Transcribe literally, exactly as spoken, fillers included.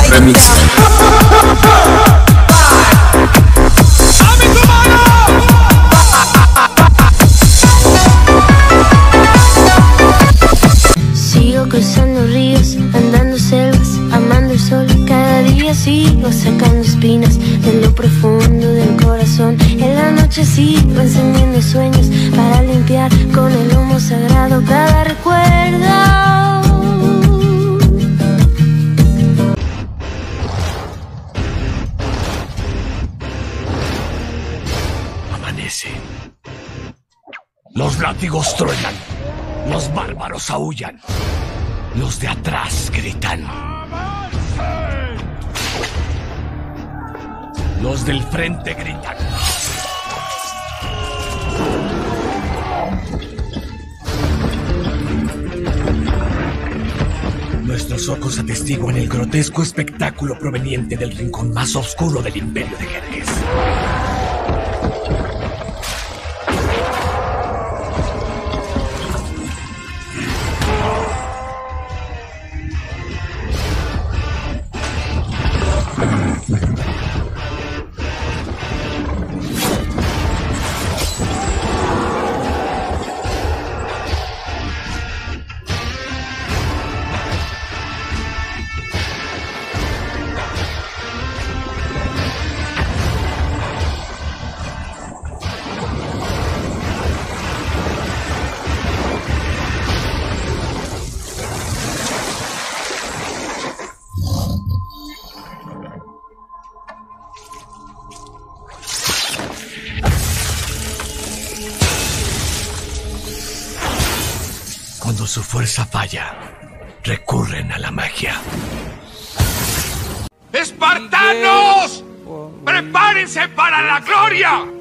Remix. Sigo cruzando ríos, andando selvas, amando el sol. Cada día sigo sacando espinas de lo profundo del corazón. En la noche sigo encendiendo sueños para limpiar con el humo sagrado cada recuerdo. Amanece. Los látigos truenan. Los bárbaros aúllan. Los de atrás gritan. Los del frente gritan. Nuestros ojos atestiguan el grotesco espectáculo proveniente del rincón más oscuro del imperio de Jerjes. Cuando su fuerza falla, recurren a la magia. ¡Espartanos! ¡Prepárense para la gloria!